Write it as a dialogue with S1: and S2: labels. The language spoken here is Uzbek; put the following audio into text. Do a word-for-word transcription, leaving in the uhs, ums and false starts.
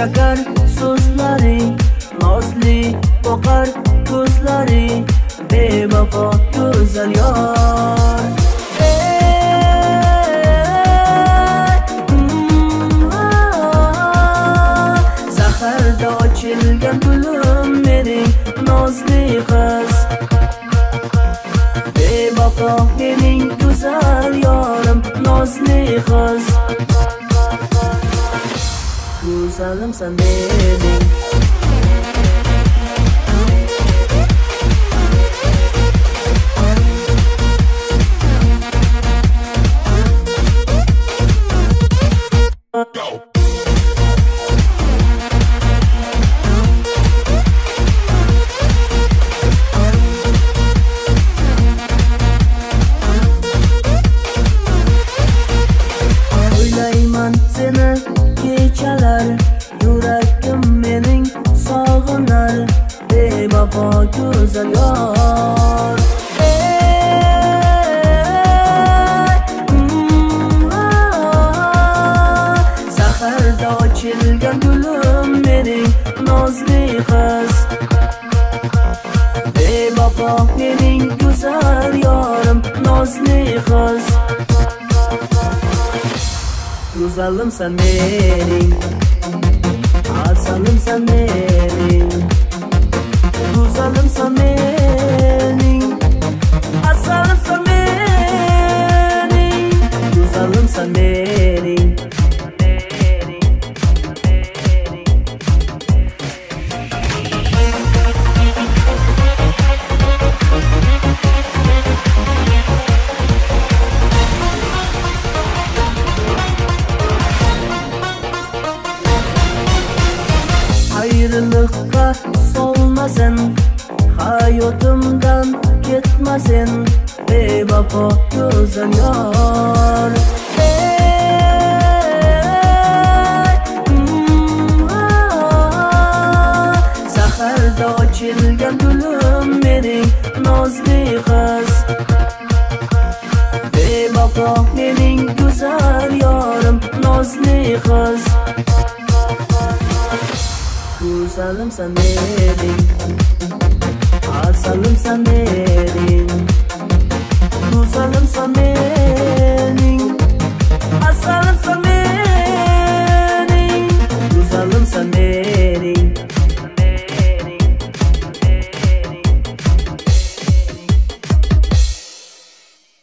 S1: shakar so'zlaring, nozli boqar ko'zlaring, bevafo go'zal yor. Zaharda ochilgan gulim mening nozli qiz, bevafo mening go'zal yorim, nozli qiz. Go'zalimsan mening, o'ylayman seni kechalar, yuragim mening sog'inar, bevafo go'zal yor. Zaharda ochilgan gulim mening nozli qiz, bevafo mening go'zal yorim, nozli qiz. Go'zalimsan mening, asalimsan mening, go'zalimsan mening, asalimsan mening, go'zalimsan mening. Ayrılıkka solmasın, hayotimdan ketmasin, bevafo go'zal yor. Zaharda ochilgan gulim mening nozli qiz, bevafo mening go'zal yorim, nozli qiz. Go'zalimsan mening, asalimsan mening, go'zalimsan mening.